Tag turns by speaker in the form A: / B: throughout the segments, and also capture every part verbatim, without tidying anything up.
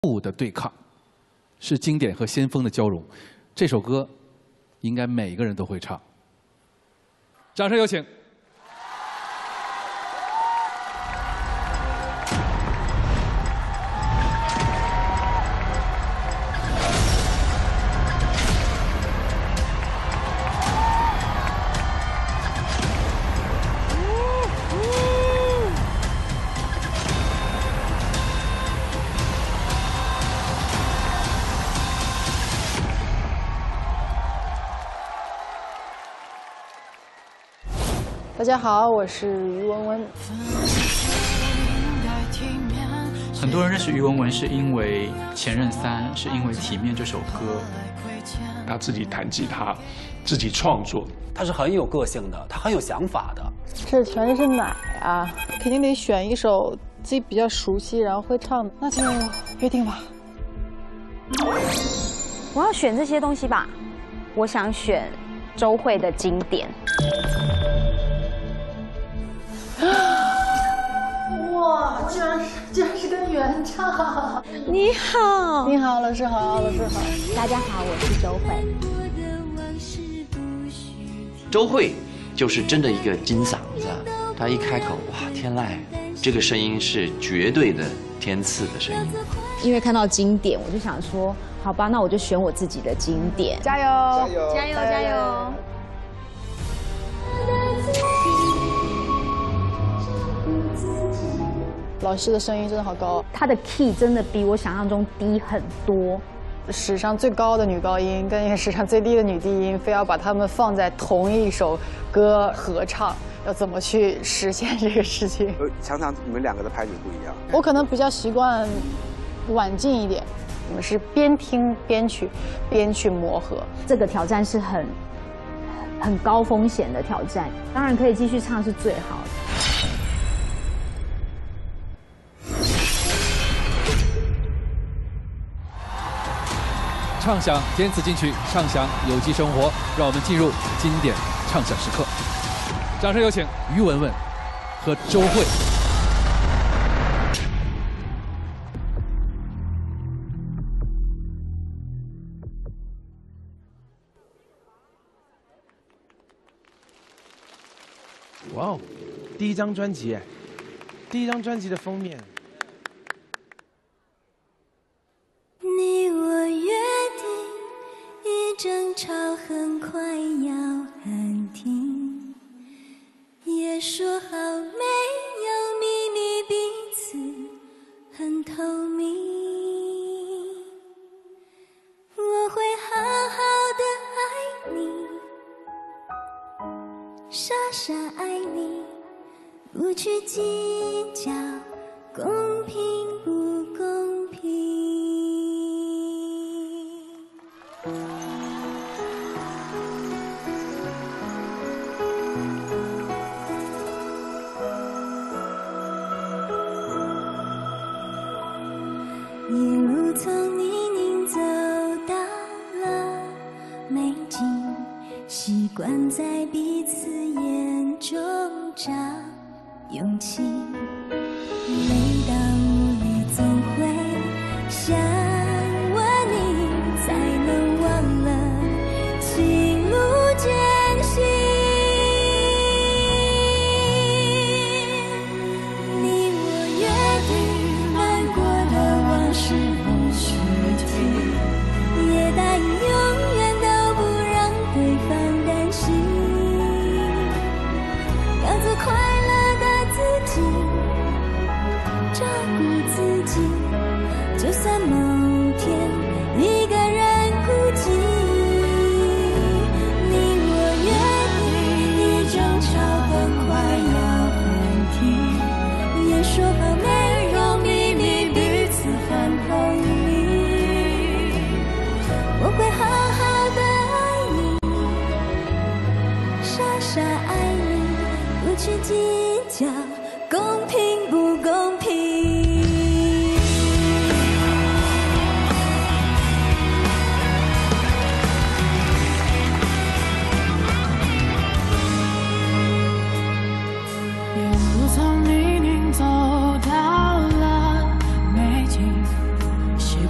A: 物的对抗，是经典和先锋的交融。这首歌应该每个人都会唱。掌声有请。
B: 大家好，我是于文文。
C: 很多人认识于文文是因为《前任三》，是因为《体面》这首歌。
D: 他自己弹吉他，自己创作，
E: 他是很有个性的，他很有想法的。
B: 这全是奶啊，肯定得选一首自己比较熟悉，然后会唱的，那就约定吧。
F: 我要选这些东西吧，我想选周蕙的经典。
B: 哇，居然是居然是个原唱！
F: 你好，
B: 你好，老师好，老师好。
F: 大家好，我是周蕙。
G: 周蕙就是真的一个金嗓子，她一开口，哇，天籁，这个声音是绝对的天赐的声音。
F: 因为看到经典，我就想说，好吧，那我就选我自己的经典。
B: 加油！
F: 加油！加油！加油！
B: 老师的声音真的好高，
F: 她的 key 真的比我想象中低很多。
B: 史上最高的女高音跟一个史上最低的女低音，非要把她们放在同一首歌合唱，要怎么去实现这个事情？
H: 常常你们两个的拍子不一样。
B: 我可能比较习惯晚进一点，你们是边听边去，边去磨合。
F: 这个挑战是很很高风险的挑战，当然可以继续唱是最好的。
A: 畅享填词金曲，畅享有机生活，让我们进入经典畅想时刻。掌声有请于文文和周蕙。
I: 哇哦，第一张专辑，第一张专辑的封面。
J: 你我约定，一争吵很快要喊停，也说好没有秘密，彼此很透明。我会好好的爱你，傻傻爱你，不去计较公平不公平。 一路从泥泞走到了美景，习惯在彼此眼中找勇气。每当无力，总会想问你，才能忘了情路艰辛。你我约定，难过的往事不许提，也答应永远都不让对方担心，要做快乐的自己。 照顾自己，就算某天一个人孤寂，你我约定，一争吵很快要喊停，也说好没有秘密，彼此很透明。我会好好的爱你，傻傻爱你，不去计较公平不公平。
K: 从泥泞走到了美景，习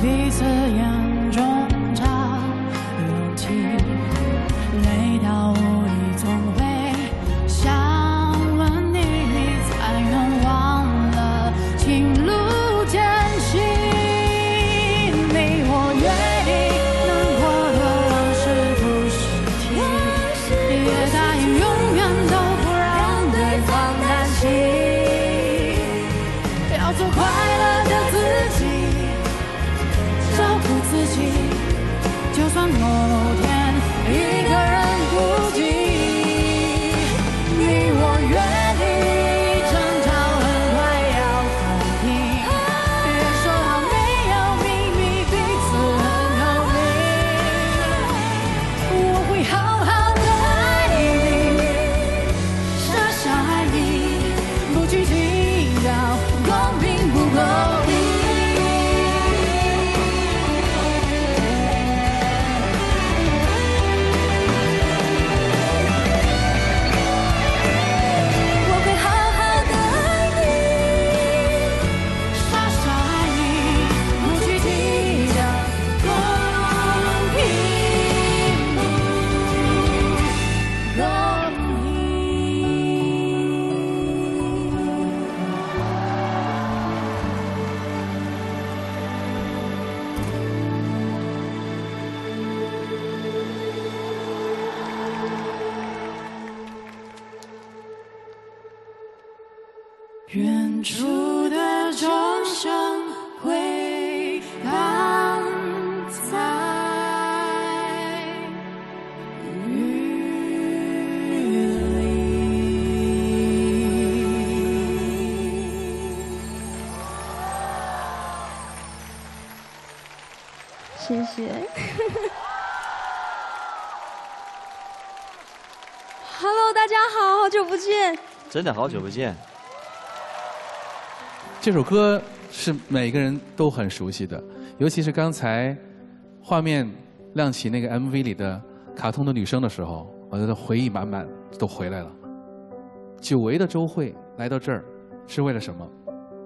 K: 彼此眼中找勇气，累到无力总会想问你，才能忘了情路艰辛。你我约定能过的往事不是题，也答应永远都不让对方担心。要做快乐的自己，照顾自己，就算某天一个人孤寂。你我约定，争吵很快要和平，别说好没有秘密，彼此很透明。我会好好的爱你，傻傻爱你，不去计较公平不公平。我会好好的爱你，傻傻爱你，不去计较公平不公远处的钟声回荡在雨里。
L: 谢谢。Hello， 大家好，好久不见。
G: 真的好久不见。
A: 这首歌是每个人都很熟悉的，尤其是刚才画面亮起那个 M V 里的卡通的女生的时候，我觉得回忆满满都回来了。久违的周蕙来到这儿是为了什么？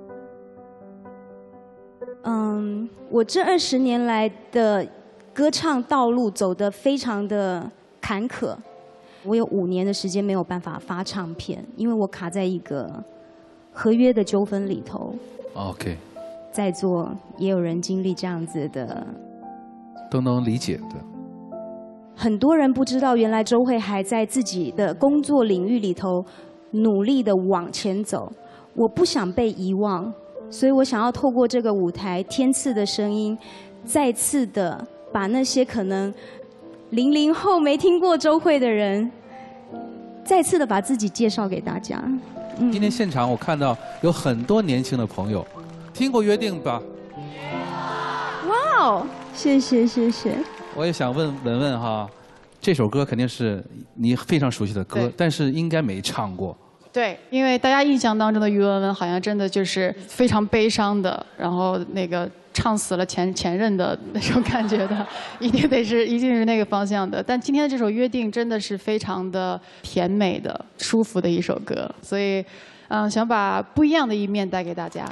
L: 嗯，我这二十年来的歌唱道路走得非常的坎坷。我有五年的时间没有办法发唱片，因为我卡在一个合约的纠纷里头。
A: OK。
L: 在座也有人经历这样子的，
A: 都能理解的。
L: 很多人不知道，原来周蕙还在自己的工作领域里头努力的往前走。我不想被遗忘，所以我想要透过这个舞台天赐的声音，再次的把那些可能零零后没听过周蕙的人，再次的把自己介绍给大家。
A: 嗯、今天现场我看到有很多年轻的朋友，听过《约定》吧？
L: 哇哦，谢谢谢谢。
A: 我也想问文文哈，这首歌肯定是你非常熟悉的歌，但是应该没唱过。
B: 对，因为大家印象当中的于文文好像真的就是非常悲伤的，然后那个唱死了前前任的那种感觉的，一定得是一定是那个方向的。但今天的这首《约定》真的是非常的甜美的、舒服的一首歌，所以，嗯，想把不一样的一面带给大家。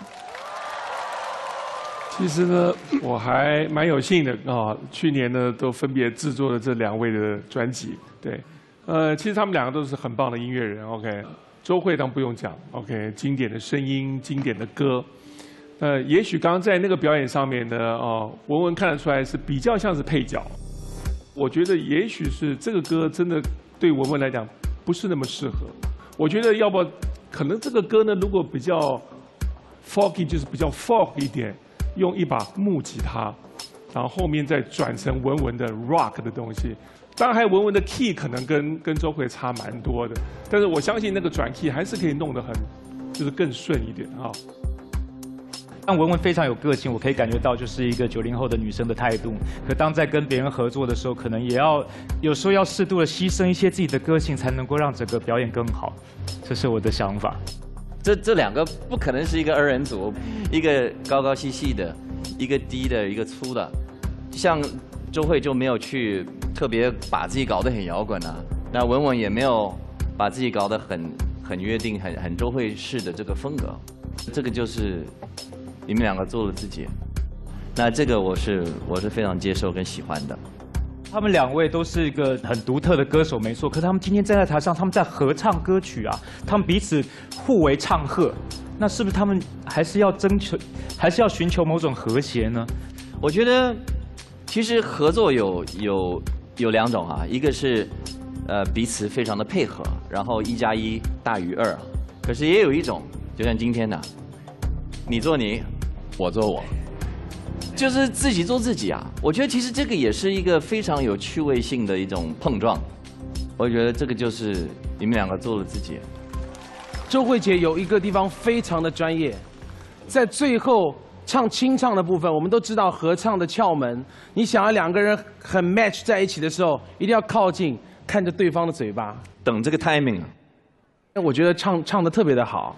D: 其实呢，我还蛮有幸的啊，去年呢都分别制作了这两位的专辑，对，呃，其实他们两个都是很棒的音乐人 ，OK。周蕙当然不用讲 ，OK， 经典的声音，经典的歌。呃，也许刚刚在那个表演上面呢，哦、呃，文文看得出来是比较像是配角。我觉得也许是这个歌真的对文文来讲不是那么适合。我觉得要不可能这个歌呢，如果比较 folky， 就是比较 folk 一点，用一把木吉他，然后后面再转成文文的 rock 的东西。当然还有文文的 key 可能跟跟周蕙差蛮多的，但是我相信那个转 key 还是可以弄得很，就是更顺一点啊。
M: 但文文非常有个性，我可以感觉到就是一个九零后的女生的态度。可当在跟别人合作的时候，可能也要有时候要适度的牺牲一些自己的个性，才能够让整个表演更好。这是我的想法。
G: 这这两个不可能是一个二人组，一个高高细细的，一个低的，一个粗的，像。周蕙就没有去特别把自己搞得很摇滚啊，那文文也没有把自己搞得很很约定、很很周蕙式的这个风格，这个就是你们两个做了自己。 那这个我是我是非常接受跟喜欢的。
M: 他们两位都是一个很独特的歌手，没错。可是他们今天站在台上，他们在合唱歌曲啊，他们彼此互为唱和，那是不是他们还是要征求，还是要寻求某种和谐呢？
G: 我觉得，其实合作有有有两种啊，一个是呃彼此非常的配合，然后一加一大于二。可是也有一种，就像今天的，你做你，我做我。就是自己做自己啊！我觉得其实这个也是一个非常有趣味性的一种碰撞。我觉得这个就是你们两个做了自己。
I: 周慧姐有一个地方非常的专业，在最后唱清唱的部分，我们都知道合唱的窍门。你想要两个人很 match 在一起的时候，一定要靠近，看着对方的嘴巴，
G: 等这个 timing。
I: 我觉得唱唱得特别的好。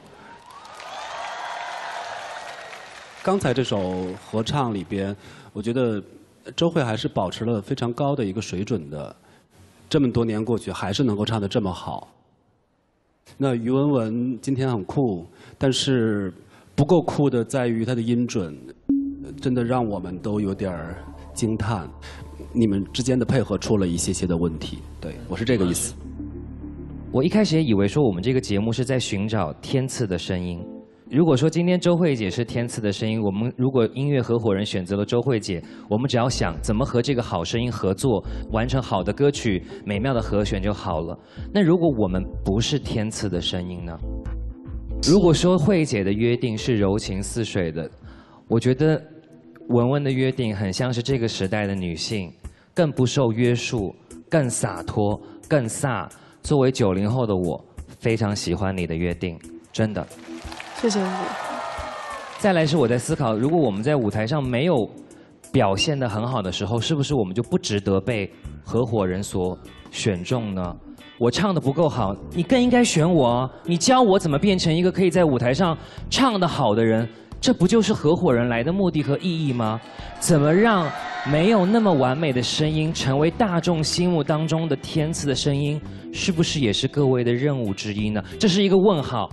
N: 刚才这首合唱里边，我觉得周慧还是保持了非常高的一个水准的，这么多年过去还是能够唱得这么好。那于文文今天很酷，但是不够酷的在于她的音准，真的让我们都有点惊叹。你们之间的配合出了一些些的问题，对，我是这个意思。
O: 我一开始也以为说我们这个节目是在寻找天赐的声音。如果说今天周慧姐是天赐的声音，我们如果音乐合伙人选择了周慧姐，我们只要想怎么和这个好声音合作，完成好的歌曲、美妙的和弦就好了。那如果我们不是天赐的声音呢？如果说慧姐的约定是柔情似水的，我觉得文文的约定很像是这个时代的女性，更不受约束，更洒脱，更飒。作为九零后的我，非常喜欢你的约定，真的。
B: 谢谢你。
O: 再来是我在思考，如果我们在舞台上没有表现得很好的时候，是不是我们就不值得被合伙人所选中呢？我唱得不够好，你更应该选我啊！你教我怎么变成一个可以在舞台上唱得好的人，这不就是合伙人来的目的和意义吗？怎么让没有那么完美的声音成为大众心目当中的天赐的声音，是不是也是各位的任务之一呢？这是一个问号。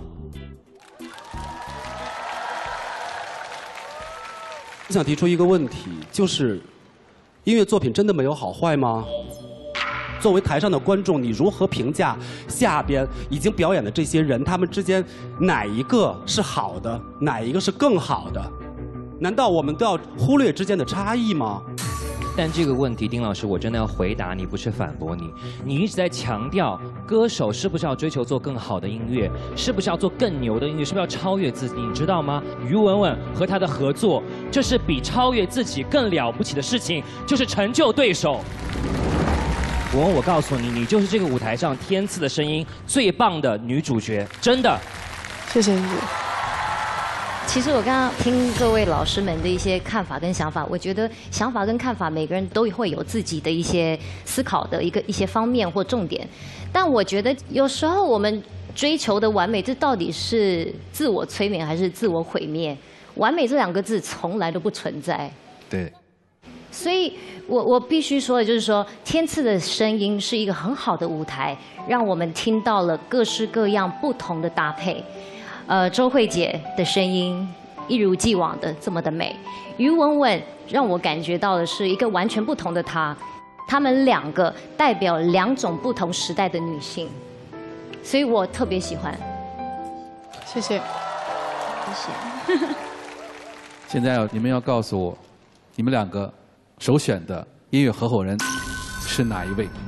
N: 我想提出一个问题，就是音乐作品真的没有好坏吗？作为台上的观众，你如何评价下边已经表演的这些人，他们之间哪一个是好的，哪一个是更好的？难道我们都要忽略之间的差异吗？
O: 但这个问题，丁老师，我真的要回答你，不是反驳你。你一直在强调，歌手是不是要追求做更好的音乐，是不是要做更牛的音乐，是不是要超越自己？你知道吗？于文文和他的合作，就是比超越自己更了不起的事情，就是成就对手。文文，我告诉你，你就是这个舞台上天赐的声音最棒的女主角，真的。
B: 谢谢你。
P: 其实我刚刚听各位老师们的一些看法跟想法，我觉得想法跟看法每个人都会有自己的一些思考的一个一些方面或重点，但我觉得有时候我们追求的完美，这到底是自我催眠还是自我毁灭？完美这两个字从来都不存在。
A: 对。
P: 所以我我必须说的就是说，天赐的声音是一个很好的舞台，让我们听到了各式各样不同的搭配。呃，周慧姐的声音一如既往的这么的美，于文文让我感觉到的是一个完全不同的她，她们两个代表两种不同时代的女性，所以我特别喜欢。
B: 谢谢。
P: 谢谢。
A: 现在你们要告诉我，你们两个首选的音乐合伙人是哪一位？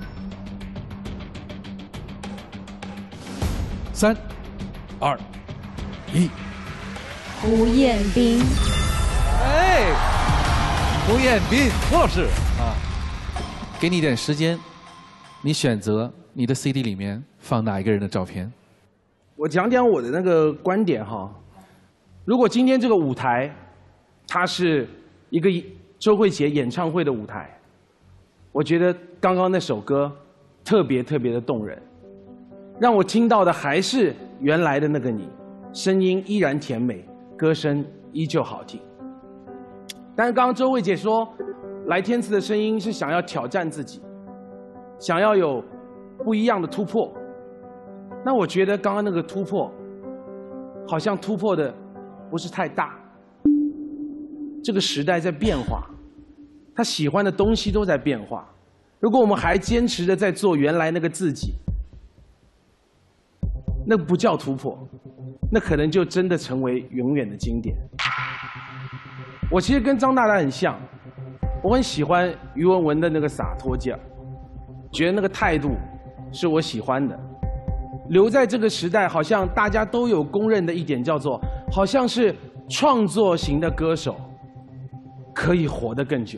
A: 三、二。一，
F: 胡彦斌。
A: 哎，胡彦斌，胡老师啊，给你一点时间，你选择你的 C D 里面放哪一个人的照片？
I: 我讲讲我的那个观点哈。如果今天这个舞台，它是一个周慧姐演唱会的舞台，我觉得刚刚那首歌特别特别的动人，让我听到的还是原来的那个你。声音依然甜美，歌声依旧好听。但是刚刚周慧姐说，来天赐的声音是想要挑战自己，想要有不一样的突破。那我觉得刚刚那个突破，好像突破的不是太大。 这个时代在变化，他喜欢的东西都在变化。如果我们还坚持着在做原来那个自己，那不叫突破，那可能就真的成为永远的经典。我其实跟张大大很像，我很喜欢于文文的那个洒脱劲儿，觉得那个态度是我喜欢的。留在这个时代，好像大家都有公认的一点，叫做好像是创作型的歌手可以活得更久。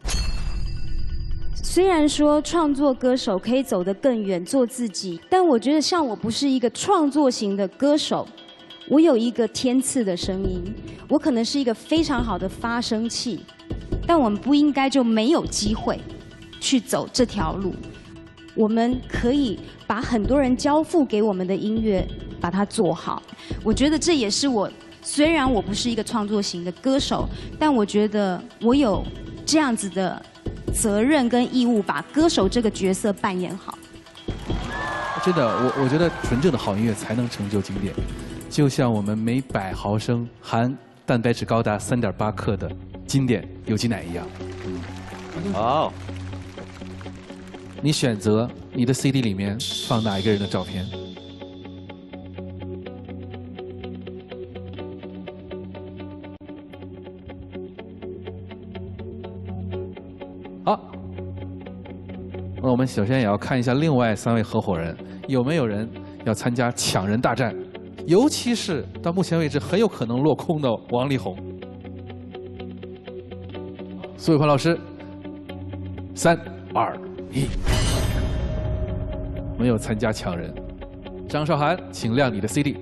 L: 虽然说创作歌手可以走得更远，做自己，但我觉得像我不是一个创作型的歌手，我有一个天赐的声音，我可能是一个非常好的发声器，但我们不应该就没有机会去走这条路。我们可以把很多人交付给我们的音乐，把它做好。我觉得这也是我，虽然我不是一个创作型的歌手，但我觉得我有这样子的责任跟义务，把歌手这个角色扮演好。
A: 真的，我我觉得纯正的好音乐才能成就经典，就像我们每百毫升含蛋白质高达三点八克的经典有机奶一样。
G: 哦。
A: 你选择你的 C D 里面放哪一个人的照片？好，那我们首先也要看一下另外三位合伙人有没有人要参加抢人大战，尤其是到目前为止很有可能落空的王力宏。苏有朋老师，三二一。没有参加抢人。张韶涵，请亮你的 C D。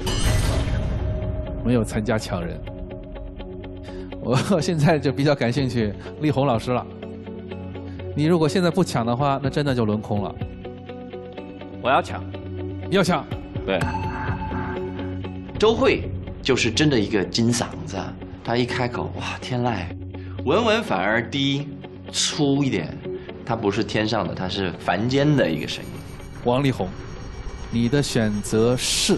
A: 没有参加抢人。我现在就比较感兴趣力宏老师了。你如果现在不抢的话，那真的就轮空了。
G: 我要抢。
A: 要抢。
G: 对。周蕙就是真的一个金嗓子，她一开口，哇，天籁。文文反而低粗一点，她不是天上的，她是凡间的一个声音。
A: 王力宏，你的选择是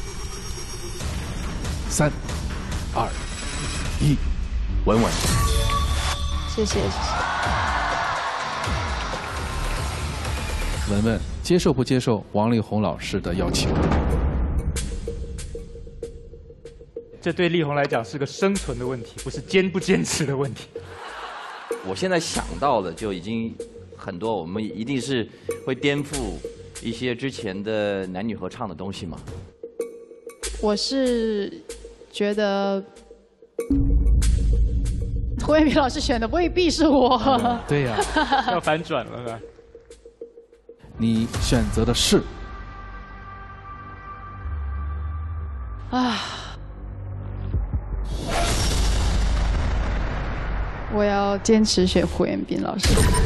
A: 三、二、一，文文。
B: 谢谢谢谢。
A: 文文，接受不接受王力宏老师的要求？
M: 这对力宏来讲是个生存的问题，不是坚不坚持的问题。
G: 我现在想到的就已经很多，我们一定是会颠覆一些之前的男女合唱的东西嘛。
B: 我是觉得胡彦斌老师选的未必是我。
A: 对呀、
M: 啊，要反转了是吧？
A: 你选择的是
B: 啊，我要坚持选胡彦斌老师。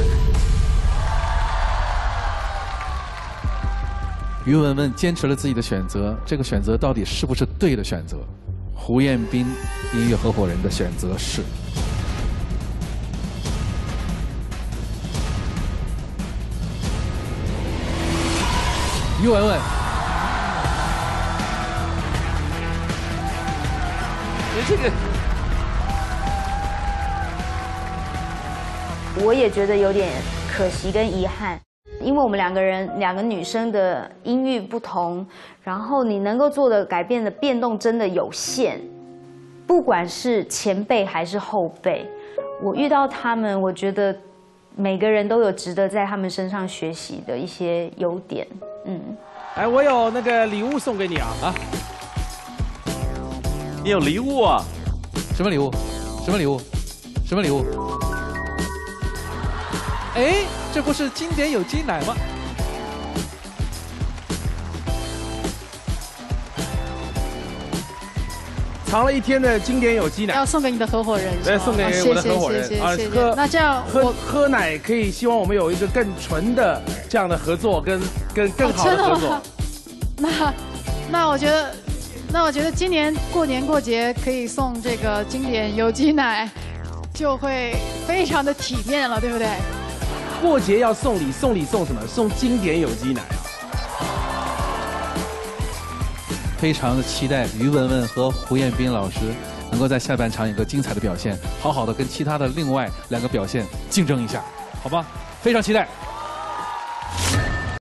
A: 于文文坚持了自己的选择，这个选择到底是不是对的选择？胡彦斌音乐合伙人的选择是于文文。
G: 这个，
F: 我也觉得有点可惜跟遗憾。因为我们两个人，两个女生的音域不同，然后你能够做的改变的变动真的有限。不管是前辈还是后辈，我遇到他们，我觉得每个人都有值得在他们身上学习的一些优点。嗯，
I: 哎，我有那个礼物送给你啊！啊，
G: 你有礼物啊？
A: 什么礼物？什么礼物？什么礼物？哎，这不是经典有机奶吗？
I: 藏了一天的经典有机奶，
B: 要送给你的合伙人。
I: 对，送给我的合伙人。
B: 谢谢谢谢。喝那这样
I: 喝喝奶可以，希望我们有一个更纯的这样的合作，跟跟更好的合作。
B: 那那我觉得，那我觉得今年过年过节可以送这个经典有机奶，就会非常的体面了，对不对？
I: 过节要送礼，送礼送什么？送经典有机奶啊！
A: 非常的期待于文文和胡彦斌老师能够在下半场有个精彩的表现，好好的跟其他的另外两个表现竞争一下，好吧？非常期待。